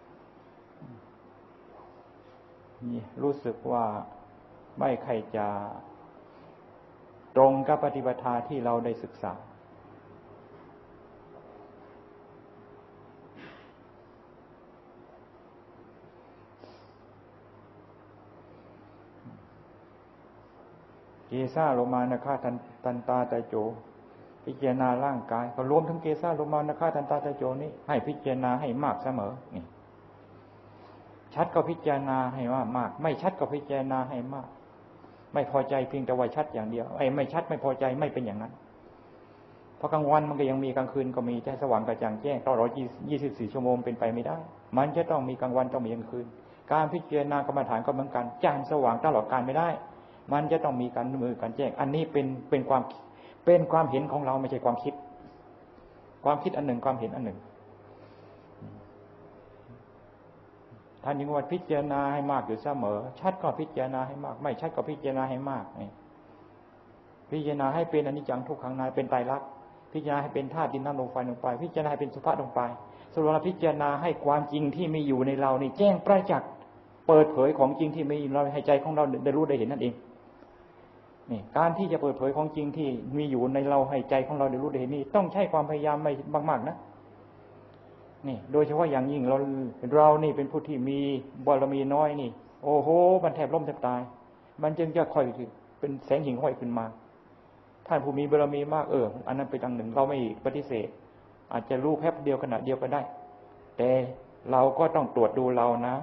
นี่รู้สึกว่าไม่ใครจะตรงกับปฏิปทาที่เราได้ศึกษาเกสาโลมานาคาทันตาไตโจพิจารณาร่างกายก็รวมทั้งเกสาโลมานาคาทันตาไตโจนี้ให้พิจารณาให้มากเสมอนี่ชัดก็พิจารณาให้มากไม่ชัดก็พิจารณาให้มากไม่พอใจเพียงแต่ว่าชัดอย่างเดียวไม่ชัดไม่พอใจไม่เป็นอย่างนั้นเพราะกลางวันมันก็ยังมีกลางคืนก็มีใจสว่างกระจ่างแจ้งตลอด24 ชั่วโมงเป็นไปไม่ได้มันจะต้องมีกลางวันต้องมีกลางคืนการพิจารณากรรมฐานก็เหมือนกันแจ้งสว่างตลอดกาลไม่ได้มันจะต้องมีการมือการแจ้งอันนี้เป็นความเห็นของเราไม่ใช่ความคิดอันหนึ่งความเห็นอันหนึ่งท่านยังว่าพิจารณาให้มากอยู่เสมอชัดก็พิจารณาให้มากไม่ชัดก็พิจารณาให้มากพิจารณาให้เป็นอนิจจังทุกขังอนัตตาเป็นไตรลักษณ์พิจารณาให้เป็นธาตุดินน้ำลมไฟลงไปพิจารณาให้เป็นสุภาพลงไปสรุปแล้วพิจารณาให้ความจริงที่มีอยู่ในเรานี่แจ้งประจักษ์เปิดเผยของจริงที่มีอยู่เราให้ใจของเราได้รู้ได้เห็นนั่นเองนี่การที่จะเปิดเผยของจริงที่มีอยู่ในเราให้ใจของเราได้รู้ได้เห็นนี่ต้องใช้ความพยายามไม่มากๆนะนี่โดยเฉพาะอย่างยิ่งเรานี่เป็นผู้ที่มีบารมีน้อยนี่โอ้โหมันแทบล้มแทบตายมันจึงจะค่อยเป็นแสงหิ่งห้อยขึ้นมาท่านผู้มีบารมีมากอันนั้นเป็นอย่างหนึ่งเราไม่ปฏิเสธอาจจะรู้แป๊บเดียวขณะเดียวก็ได้แต่เราก็ต้องตรวจดูเรานะ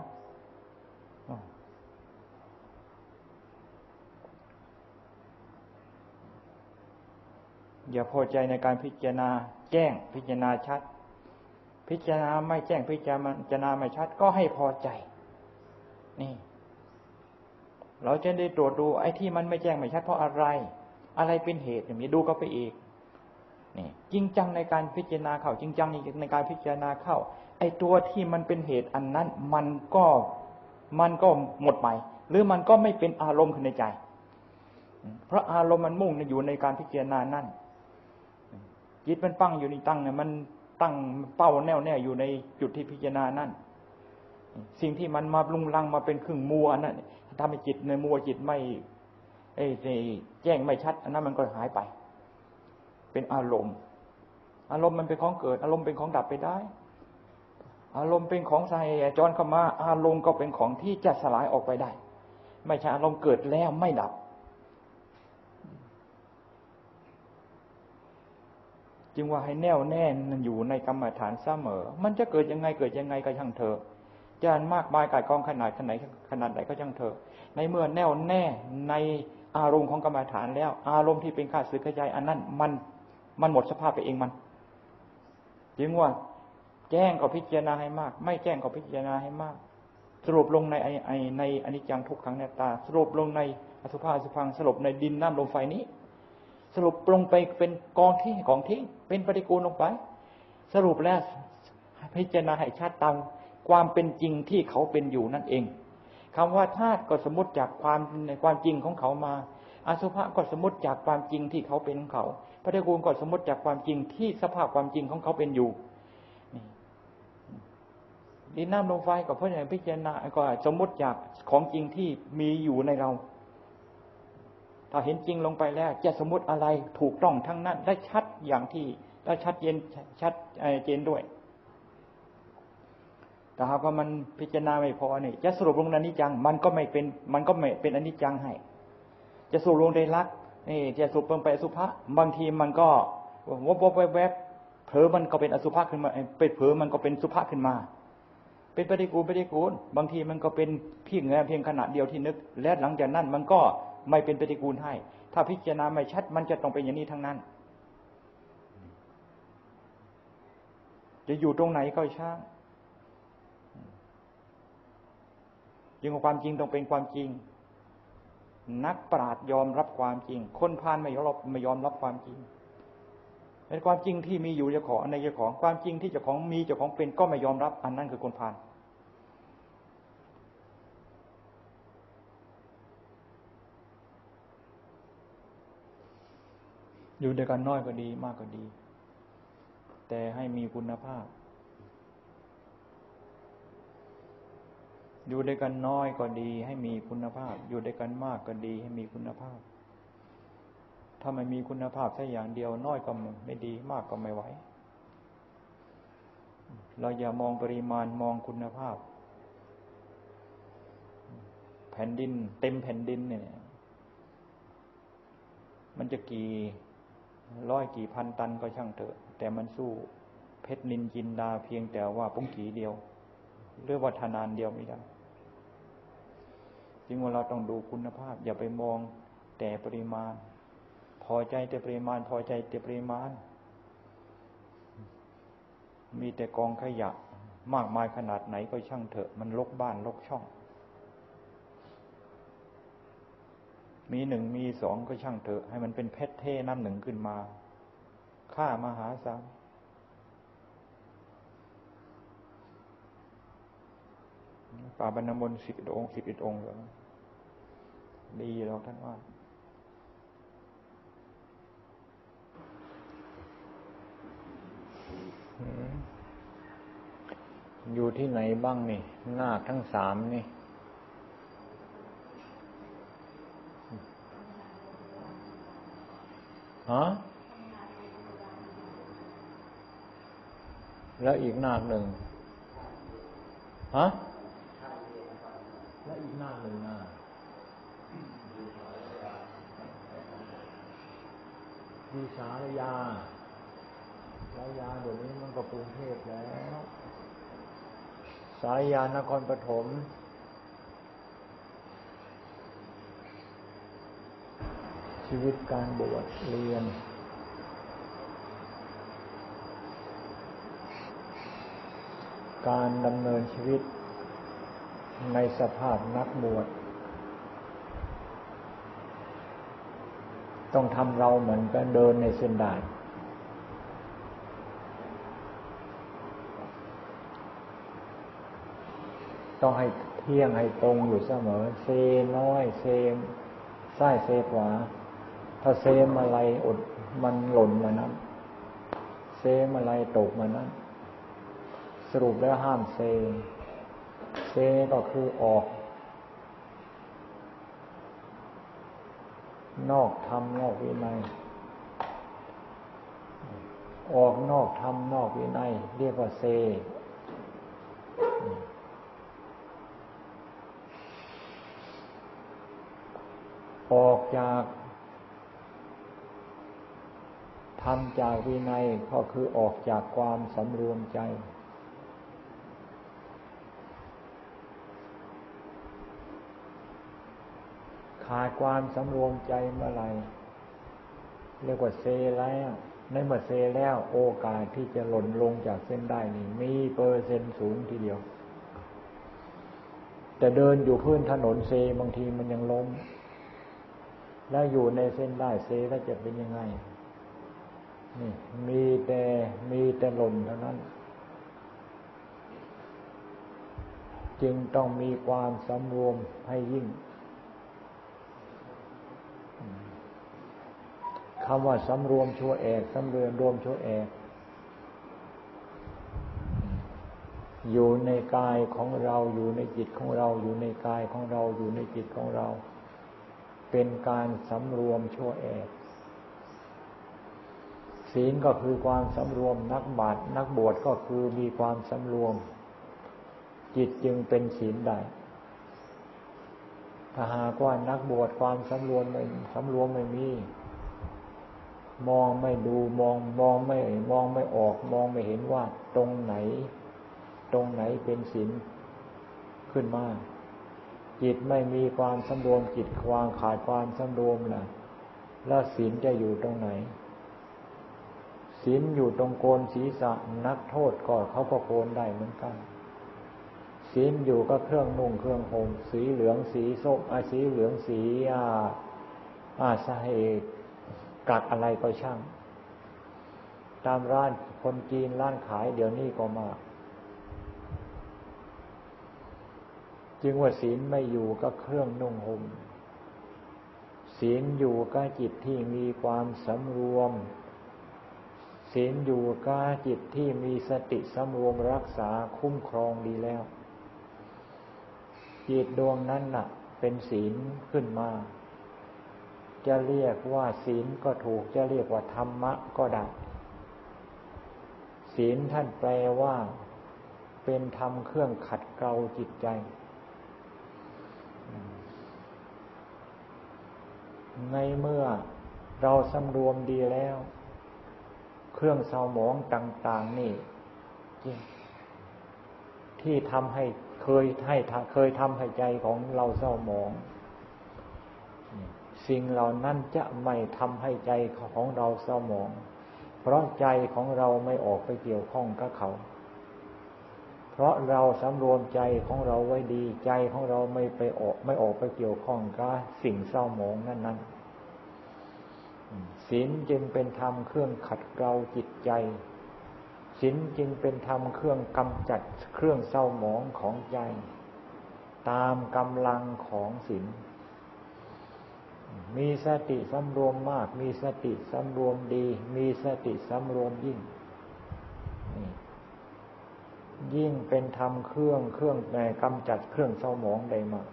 อย่าพอใจในการพิจารณาแจ้งพิจารณาชัดพิจารณาไม่แจ้งพิจารณาไม่ชัดก็ให้พอใจนี่เราจะได้ตรวจดูไอ้ที่มันไม่แจ้งไม่ชัดเพราะอะไรเป็นเหตุอย่างนี้ดูก็ไปอีกนี่จริงจังในการพิจารณาเข้าจริงจังในการพิจารณาเข้าไอ้ตัวที่มันเป็นเหตุอันนั้นมันก็หมดไปหรือมันก็ไม่เป็นอารมณ์ขึ้นในใจเพราะอารมณ์มันมุ่งอยู่ในการพิจารณานั่นจิตมันตั้งอยู่ในตั้งเนี่ยมันตั้งเป้าแน่วแน่อยู่ในจุดที่พิจารณานั่นสิ่งที่มันมาลุงลังมาเป็นเครื่องมัวนั่นทำให้จิตในมัวจิตไม่แจ้งไม่ชัดอันนั้นมันก็หายไปเป็นอารมณ์มันเป็นของเกิดอารมณ์เป็นของดับไปได้อารมณ์เป็นของใส่จรเข้ามาอารมณ์ก็เป็นของที่จะสลายออกไปได้ไม่ใช่อารมณ์เกิดแล้วไม่ดับจึงว่าให้แน่วแน่อยู่ในกรรมฐานเสมอมันจะเกิดยังไงก็ช่างเถอะจะมากมายกายกองขนาดไหนก็ช่างเถอะในเมื่อแน่วแน่ในอารมณ์ของกรรมฐานแล้วอารมณ์ที่เป็นข้าศึกข้าใจอันนั้นมันหมดสภาพไปเองมันจึงว่าแจ้งก็พิจารณาให้มากไม่แจ้งก็พิจารณาให้มากสรุปลงในอนิจจังทุกขังอนัตตาสรุปลงในอสุภะอสุภังสรุปในดินน้ำลมไฟนี้สรุปลงไปเป็นกองที่ของทิ้งเป็นปฏิกูลลงไปสรุปแล้วพิจารณาให้ชัดตามความเป็นจริงที่เขาเป็นอยู่นั่นเองคำว่าธาตุก็สมมติจากความจริงของเขามาอสุภะก็สมมติจากความจริงที่เขาเป็นของเขาปฏิกูลก็สมมติจากความจริงที่สภาพความจริงของเขาเป็นอยู่ดินน้ำลมไฟก็เพราะอย่างพิจารณาก็สมมติจากของจริงที่มีอยู่ในเราถ้าเห็นจริงลงไปแล้วจะสมมติอะไรถูกต้องทั้งนั้นได้ชัดอย่างที่ได้ชัดเจนด้วยแต่หากว่ามันพิจารณาไม่พอเนี่ยจะสรุปลงในอนิจจังมันก็ไม่เป็นอนิจจังให้จะสรุปลงในลักษณ์นี่จะสรุปลงไปอสุภะบางทีมันก็แวบเผลอมันก็เป็นอสุภะขึ้นมาเป็นเผลอมันก็เป็นสุภะขึ้นมาเป็นปฏิกูลบางทีมันก็เป็นเพียงขณะเดียวที่นึกและหลังจากนั้นมันก็ไม่เป็นปฏิกูลให้ถ้าพิจารณาไม่ชัดมันจะต้องเป็นอย่างนี้ทั้งนั้นจะอยู่ตรงไหนก็ช่างยิ่งกว่าความจริงต้องเป็นความจริงนักปราชญ์ยอมรับความจริงคนพาลไม่ยอมรับความจริงเป็นความจริงที่มีอยู่เจ้าของในเจ้าของความจริงที่เจ้าของมีเจ้าของเป็นก็ไม่ยอมรับอันนั้นคือคนพาลอยู่ด้วยกันน้อยก็ดีมากก็ดีแต่ให้มีคุณภาพอยู่ด้วยกันน้อยก็ดีให้มีคุณภาพอยู่ด้วยกันมากก็ดีให้มีคุณภาพถ้าไม่มีคุณภาพแค่อย่างเดียวน้อยก็ไม่ดีมากก็ไม่ไหวเราอย่ามองปริมาณมองคุณภาพแผ่นดินเต็มแผ่นดินเนี่ยมันจะกี่ร้อยกี่พันตันก็ช่างเถอะแต่มันสู้เพชรนินจินดาเพียงแต่ว่าปุ้งกี่เดียวหรือว่าธนานเดียวไม่ได้จึงว่าเราต้องดูคุณภาพอย่าไปมองแต่ปริมาณพอใจแต่ปริมาณพอใจแต่ปริมาณมีแต่กองขยะมากมายขนาดไหนก็ช่างเถอะมันรกบ้านรกช่องมีหนึ่งมีสองก็ช่างเถอะให้มันเป็นเพชรเท่น้ำหนึ่งขึ้นมาค่ามหาศาลป่าบรรณมนต์11 องค์เหรอดีหรอกท่านว่าอยู่ที่ไหนบ้างนี่นาคทั้ง3นี่ฮะแล้วอีกนาคหนึ่งฮะแล้วอีกนาคหนึ่งนะวิสารยาเดี๋ยวนี้มันก็กรุงเทพแล้วสารยานครปฐมชีวิตการบวชเรียนการดำเนินชีวิตในสภาพนักบวชต้องทำเราเหมือนกันเดินในเส้นได้ต้องให้เที่ยงให้ตรงอยู่เสมอเซน้อยเซซ้ายเซขวาถ้าเซมาลัยอดมันหล่นมานั้นเซมาลัยตกมานั้นสรุปแล้วห้ามเซก็คือออกนอกธรรมนอกวินัยออกนอกธรรมนอกวินัยเรียกว่าเซออกจากธรรมจากวินัยก็คือออกจากความสำรวมใจขาดความสำรวมใจเมื่อไหร่เรียกว่าเซแล้วในเมื่อเซแล้วโอกาสที่จะหล่นลงจากเส้นได้นี่มีเปอร์เซ็นต์สูงทีเดียวแต่เดินอยู่พื้นถนนเซบางทีมันยังล้มแล้วอยู่ในเส้นได้เซแล้วจะเป็นยังไงนี่มีแต่หล่นเท่านั้นจึงต้องมีความสำรวมให้ยิ่งคำว่าสำรวมชั่วแอกสำรวมชั่วแอกอยู่ในกายของเราอยู่ในจิตของเราอยู่ในกายของเราอยู่ในจิตของเราเป็นการสำรวมชั่วแอกศีลก็คือความสำรวมนักบวชก็คือมีความสำรวมจิตจึงเป็นศีลได้ถ้าหากว่านักบวชความสำรวมไม่มีมองไม่ดูมองไม่ออกมองไม่เห็นว่าตรงไหนเป็นศีลขึ้นมาจิตไม่มีความสำรวมจิตขาดความสำรวมล่ะแล้วศีลจะอยู่ตรงไหนศีลอยู่ตรงโคนศีรษะนักโทษก็เขาก็โกนได้เหมือนกันศีลอยู่ก็เครื่องนุ่งเครื่องห่มสีเหลืองสีส้มสีเหลืองสีสาเหตุกักอะไรก็ช่างตามร้านคนจีนร้านขายเดี๋ยวนี้ก็มากจึงว่าศีลไม่อยู่ก็เครื่องนุ่งห่มศีลอยู่ก็จิตที่มีความสำรวมศีลอยู่ก็จิตที่มีสติสำรวมรักษาคุ้มครองดีแล้วจิตดวงนั้นน่ะเป็นศีลขึ้นมาจะเรียกว่าศีลก็ถูกจะเรียกว่าธรรมะก็ได้ศีลท่านแปลว่าเป็นธรรมเครื่องขัดเกลาจิตใจในเมื่อเราสำรวมดีแล้วเครื่องเศร้าหมองต่างๆนี่ที่ทำให้เคยทำให้ใจของเราเศร้าหมองสิ่งเหล่านั้นจะไม่ทำให้ใจของเราเศร้าหมองเพราะใจของเราไม่ออกไปเกี่ยวข้องกับเขาเพราะเราสำรวมใจของเราไว้ดีใจของเราไม่ออกไปเกี่ยวข้องกับสิ่งเศร้าหมองนั้นศีลจึงเป็นธรรมเครื่องขัดเกลาจิตใจศีลจึงเป็นธรรมเครื่องกำจัดเครื่องเศร้าหมองของใจตามกำลังของศีลมีสติสำรวมมากมีสติสำรวมดีมีสติสำรวมยิ่งเป็นธรรมเครื่องกำจัดเครื่องเศร้าหมองได้มาก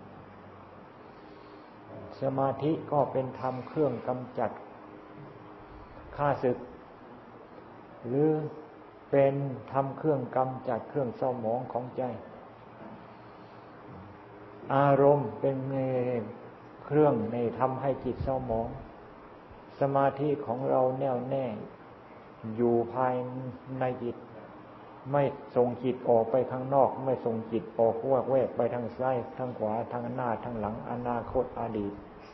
สมาธิก็เป็นธรรมเครื่องกำจัดข้าศึกหรือเป็นธรรมเครื่องกำจัดเครื่องเศร้าหมองของใจอารมณ์เป็นเครื่องในทำให้จิตเศร้าหมองสมาธิของเราแน่วแน่อยู่ภายในจิตไม่ส่งจิตออกไปข้างนอกไม่ส่งจิตออกแวกไปทางซ้ายทางขวาทางหน้าทางหลังอนาคตอดีต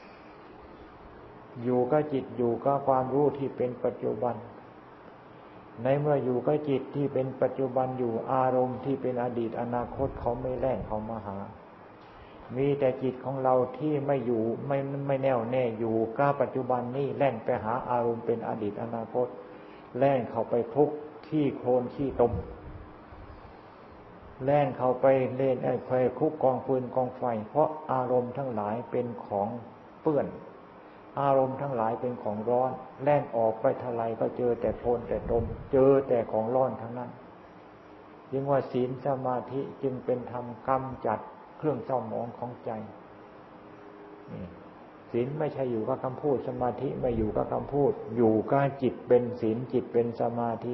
อยู่กับจิตอยู่กับความรู้ที่เป็นปัจจุบันในเมื่ออยู่กับจิตที่เป็นปัจจุบันอยู่อารมณ์ที่เป็นอดีตอนาคตเขาไม่แล่นเข้ามาหามีแต่จิตของเราที่ไม่อยู่ไม่แน่วแน่อยู่กับปัจจุบันนี่แล่นไปหาอารมณ์เป็นอดีตอนาคตแล่นเข้าไปคลุกขี้โคลนขี้ตมแล่นเข้าไปเล่นไปคุกกองฟืนกองไฟเพราะอารมณ์ทั้งหลายเป็นของเปื้อนอารมณ์ทั้งหลายเป็นของร้อนแล่นออกไปเท่าไรก็เจอแต่โคลนแต่ตมเจอแต่ของร้อนทั้งนั้นจึงว่าศีลสมาธิจึงเป็นธรรมกำจัดเครื่องเศร้าหมองของใจศีลไม่ใช่อยู่กับคำพูดสมาธิไม่อยู่กับคำพูดอยู่กับจิตเป็นศีลจิตเป็นสมาธิ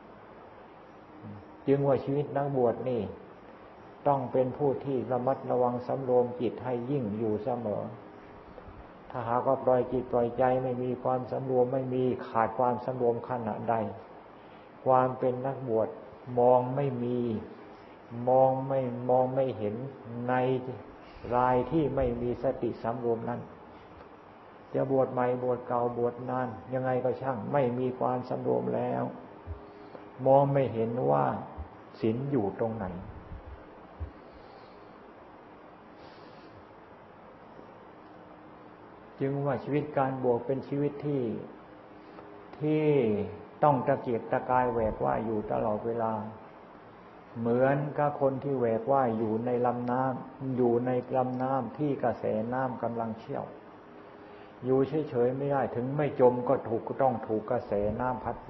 จึงว่าชีวิตนักบวชนี่ต้องเป็นผู้ที่ระมัดระวังสำรวมจิตให้ยิ่งอยู่เสมอถ้าหากว่าปล่อยจิตปล่อยใจไม่มีความสำรวมไม่มีขาดความสำรวมขณะใดความเป็นนักบวชมองไม่มีมองไม่เห็นในรายที่ไม่มีสติสำรวมนั้นจะบวชใหม่บวชเก่าบวชนานยังไงก็ช่างไม่มีความสำรวมแล้วมองไม่เห็นว่าศีลอยู่ตรงไหนจึงว่าชีวิตการบวชเป็นชีวิตที่ต้องตะเกียกตะกายแหวกว่ายอยู่ตลอดเวลาเหมือนกับคนที่แหวกว่ายอยู่ในลำน้ำที่กระแสน้ำกำลังเชี่ยวอยู่เฉยๆไม่ได้ถึงไม่จมก็ต้องถูกกระแสน้ำพัดไป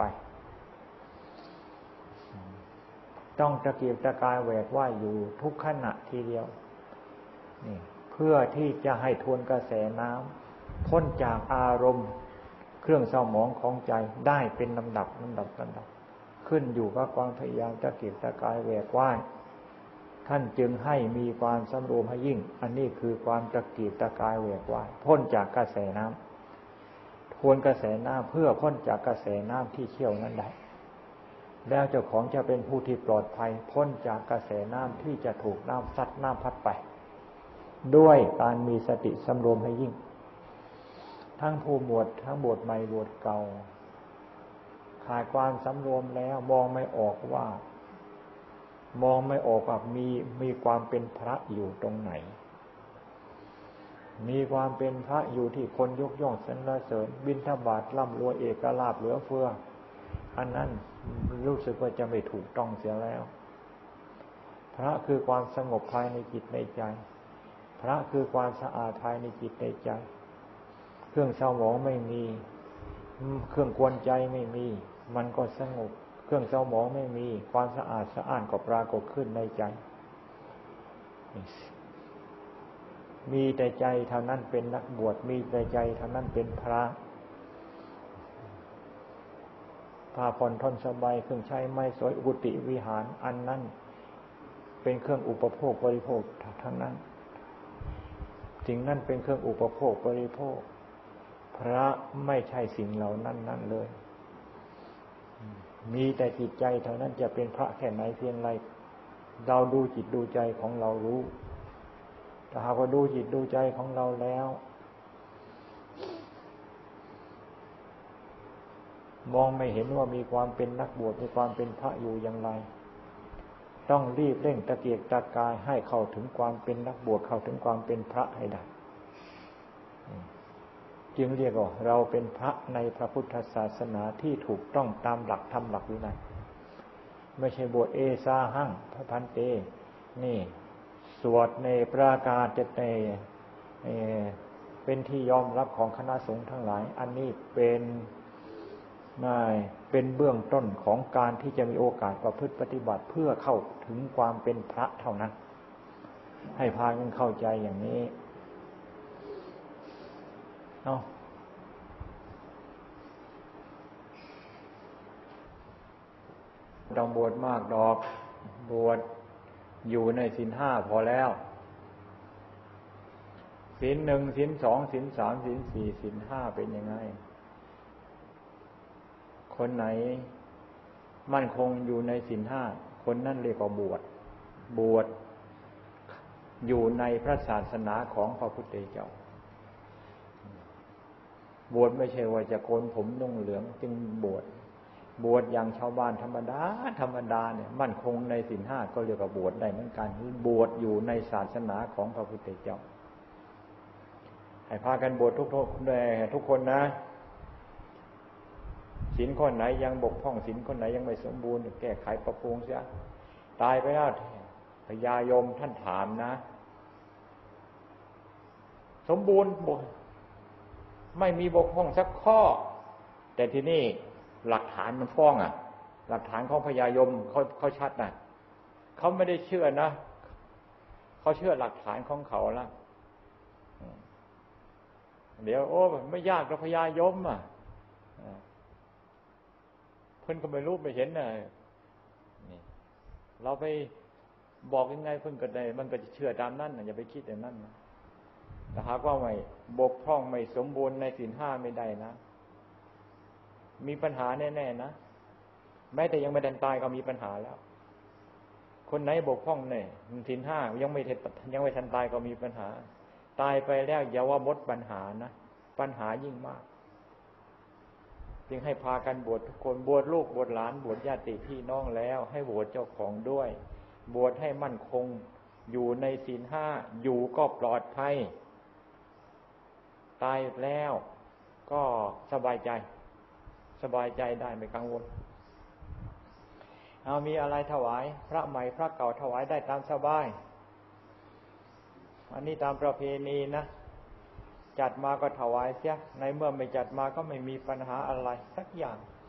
ต้องตะเกียกตะกายแหวกว่ายอยู่ทุกขณะทีเดียวนี่เพื่อที่จะให้ทวนกระแสน้ำพ้นจากอารมณ์เครื่องเศร้าหมองของใจได้เป็นลำดับขึ้นอยู่กับความพยายามตะเกียกตะกายแหวกว่ายท่านจึงให้มีความสำรวมให้ยิ่งอันนี้คือความตะเกียกตะกายแหวกว่ายพ้นจากกระแสน้ำทวนกระแสน้ำเพื่อพ้นจากกระแสน้ำที่เชี่ยวนั้นได้แล้วเจ้าของจะเป็นผู้ที่ปลอดภัยพ้นจากกระแสน้ำที่จะถูกน้ำซัดน้ำพัดไปด้วยการมีสติสำรวมให้ยิ่งทั้งผู้บวชทั้งบวชใหม่บวชเก่าขาดความสำรวมแล้วมองไม่ออกว่ามีความเป็นพระอยู่ตรงไหนมีความเป็นพระอยู่ที่คนยกย่องสรรเสริญบิณฑบาตร่ำรวยเอกลาภเหลือเฟืออันนั้นรู้สึกว่าจะไม่ถูกต้องเสียแล้วพระคือความสงบภายในจิตในใจพระคือความสะอาดภายในจิตในใจเครื่องเศร้าหมองไม่มีเครื่องกวนใจไม่มีมันก็สงบเครื่องเศร้าหมองไม่มีความสะอาดสะอ้านก็ปรากฏขึ้นในใจมีแต่ใจเท่านั้นเป็นนักบวชมีแต่ใจเท่านั้นเป็นพระผ้าผ่อนท่อนสบายเครื่องใช้ไม้สอยอุติวิหารอันนั้นเป็นเครื่องอุปโภคบริโภคทั้งนั้นสิ่งนั้นเป็นเครื่องอุปโภคบริโภคพระไม่ใช่สิ่งเหล่านั้นนั่นเลยมีแต่จิตใจเท่านั้นจะเป็นพระแค่ไหนเพียงไรเราดูจิตดูใจของเรารู้ถ้าหากว่าดูจิตดูใจของเราแล้วมองไม่เห็นว่ามีความเป็นนักบวชมีความเป็นพระอยู่อย่างไรต้องรีบเร่งตะเกียกตะกายให้เข้าถึงความเป็นนักบวชเข้าถึงความเป็นพระให้ได้จึงเรียกว่าเราเป็นพระในพระพุทธศาสนาที่ถูกต้องตามหลักธรรมหลักวินัยไม่ใช่บวชเอสาหั่งพระพันเตนี่สวดในประกาศจะในเป็นที่ยอมรับของคณะสงฆ์ทั้งหลายอันนี้เป็นเบื้องต้นของการที่จะมีโอกาสประพฤติปฏิบัติเพื่อเข้าถึงความเป็นพระเท่านั้นให้พากันเข้าใจอย่างนี้ต้องบวชมากดอกบวชอยู่ในศีลห้าพอแล้วศีลหนึ่งศีลสองศีลสามศีลสี่ศีลห้าเป็นยังไงคนไหนมั่นคงอยู่ในศีลห้าคนนั้นเรียกว่าบวชอยู่ในพระศาสนาของพระพุทธเจ้าบวชไม่ใช่ว่าจะโกนผมนุ่งเหลืองจึงบวชอย่างชาวบ้านธรรมดาเนี่ยมั่นคงในศีลห้าก็เรียกว่าบวชได้เหมือนกันบวชอยู่ในศาสนาของพระพุทธเจ้าให้พากันบวชทุกคนนะศีลข้อไหนยังบกพร่องศีลข้อไหนยังไม่สมบูรณ์แก้ไขปรับปรุงเสียตายไปแล้วพญายมท่านถามนะสมบูรณ์ไม่มีบกพร่องสักข้อแต่ที่นี่หลักฐานมันฟ้องหลักฐานของพญายมเขาชัดนะเขาไม่ได้เชื่อนะเขาเชื่อหลักฐานของเขาละเดี๋ยวไม่ยากกับพญายมเพิ่นก็ไม่รู้ไม่เห็นนะนี่เราไปบอกยังไงเพิ่นก็ได้มันก็จะเชื่อตามนั้นอย่าไปคิดอย่างนั้นนะแต่หากว่าไม่บกพร่องไม่สมบูรณ์ในศีลห้าไม่ได้นะมีปัญหาแน่ๆนะแม้แต่ยังไม่ทันตายก็มีปัญหาแล้วคนไหนบกพร่องเนี่ยศีลห้ายังไม่ทันตายก็มีปัญหาตายไปแล้วอย่าว่าหมดปัญหานะปัญหายิ่งมากจึงให้พากันบวชทุกคนบวชลูกบวชหลานบวชญาติพี่น้องแล้วให้บวชเจ้าของด้วยบวชให้มั่นคงอยู่ในศีลห้าอยู่ก็ปลอดภัยตายแล้วก็สบายใจได้ไม่กังวลเอามีอะไรถวายพระใหม่พระเก่าถวายได้ตามสบายอันนี้ตามประเพณีนะจัดมาก็ถวายเสียในเมื่อไม่จัดมาก็ไม่มีปัญหาอะไรสักอย่าง